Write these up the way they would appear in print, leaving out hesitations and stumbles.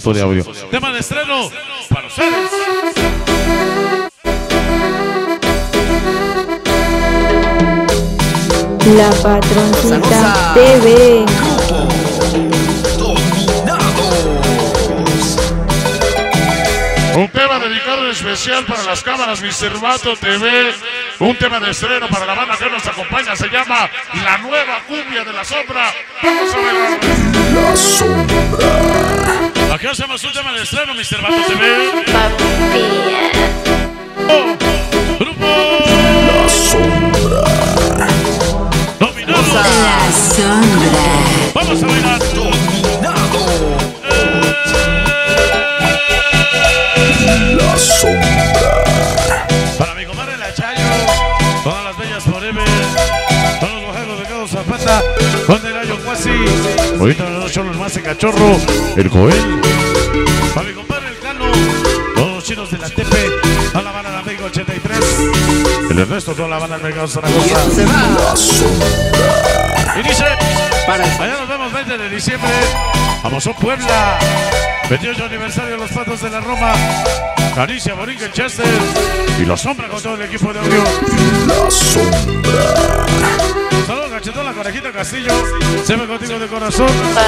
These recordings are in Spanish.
equipo de audio. Tema de estreno para ustedes. La Patroncita TV. Un tema dedicado en especial para las cámaras Mr. Vato TV. Un tema de estreno para la banda que nos acompaña. Se llama La Nueva Cumbia de la Sombra. Vamos a ver. La Sombra. Aquí hacemos un tema de estreno, Mr. Vato TV. Grupo La Sombra. Dominado. La Sombra. Vamos a bailar. La Sombra. Para mi comadre La Chayo, todas las bellas forever, todos los guajeros de Cabo Zapata, con el gallo Cuasi, ahorita los cholos más en cachorro, el Joel. Para mi compadre El Cano, todos los chinos de la Tepe, toda la banda de Amigo 83, el Ernesto, toda la banda del Mercado Zaragoza. La Sombra. Y dice, allá nos vemos 20 de diciembre, vamos a Puebla, 28 aniversario de los Patos de la Roma, Caricia, Borinquen, Chester y La Sombra con todo el equipo de audio. La Sombra. Saludos, Cachetón, la Conejita Castillo, se ve contigo de corazón.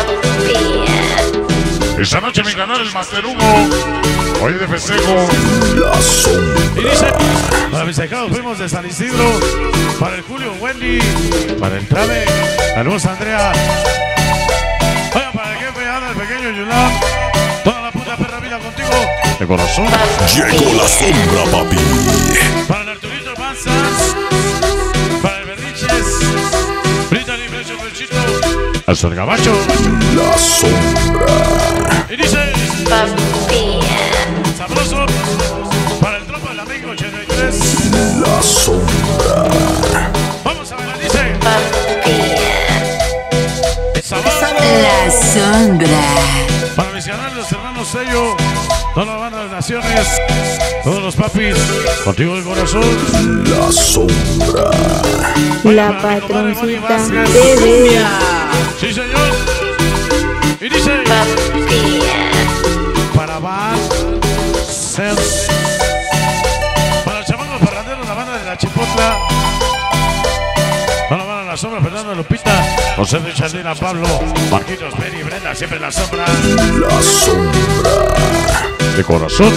Esta noche mi canal el Master Hugo, hoy de festejo. La Sombra. Y dice, para mis ahijados fuimos de San Isidro, para el Julio Wendy, para el Trave, la Luz Andrea, oiga, para el jefe Ana, el pequeño Yulán, toda la puta perra vida contigo, de corazón. Llegó la sombra, papi. Para el Arturito Manzas, para el Berriches, Brittany Frecho Frechito, hasta el Gabacho. La Sombra. Y dice, sabroso, para el Tropa del Amigo 83. La Sombra. Vamos a ver, dice, sabor. La Sombra. Para mis canales, los hermanos Sello, toda la banda de Naciones, todos los papis, contigo de corazón. La Sombra. La Patroncita TV. Sí, señor. Y dice, para Van Sels, para el chamán parrandero, la banda de la Chipotla, para la banda de La Sombra, Fernando Lupita, José de Chandina, Pablo, Marquitos, Peri, Brenda, siempre La Sombra. La Sombra. De corazón.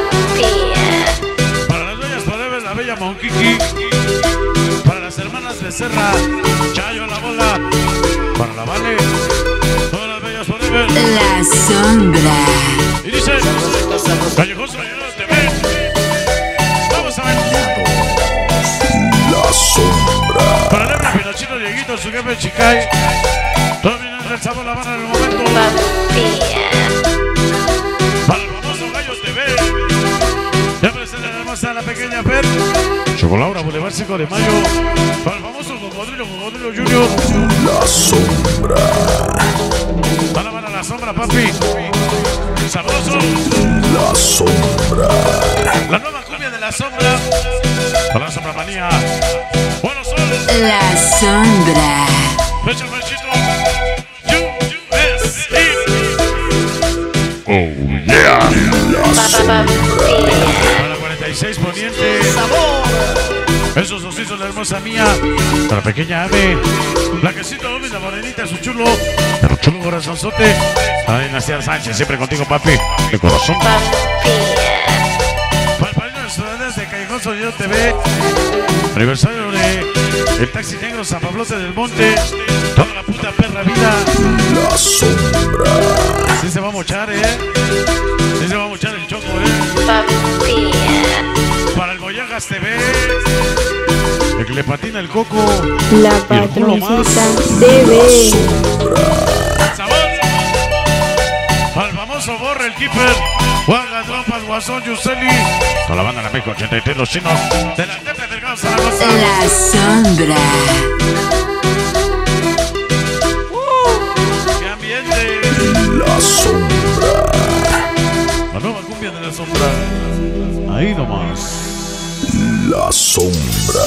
Para las bellas forever, la bella Monquiqui, para las hermanas Becerra, Chayo la bola, para la Vale, todas las bellas forever. La Sombra. Y dice, Callejoso TV. Vamos a ver. La Sombra. Para el Ebra Pinochito, Dieguito, su jefe Chicay, todo viene el sabor, la banda en el momento. Para el famoso Gallo TV, ya presenta la hermosa la pequeña Fer, Chocolaura, Boulevard 5 de Mayo, para el famoso Cocodrilo Junior, La Sombra. para la banda La Sombra, papi, sabroso, La Sombra. la nueva cumbia de La Sombra, para la Sombra Manía, Buenos Sol, La Sombra. Fecha Franchito, USA. Oh yeah. La Sombra. Para 46 Poniente, esos ositos de la hermosa mía, para la pequeña Ave, la quesito Gómez, la morenita, su chulo, pero chulo corazonzote, para Dinastía Sánchez, siempre contigo, papi, de corazón. Para el padrino de los ciudadanos de Callejón Sonido TV, aniversario de el Taxi Negro San Pablote del Monte, toda la puta perra vida. La Sombra. Sí se va a mochar, sí se va a mochar el choco, Para el Boyagas TV, el que le patina el coco, La y el culo más. Patroncita TV. Sabor. Para el famoso Borre, el Keeper, Juan Trompas, Guasón, Yuseli, con la banda de la México 83, los chinos de la Tepe del Gao Zaragoza. La Sombra. ¡Qué ambiente! La Sombra. La nueva cumbia de La Sombra. Ahí nomás. La Sombra.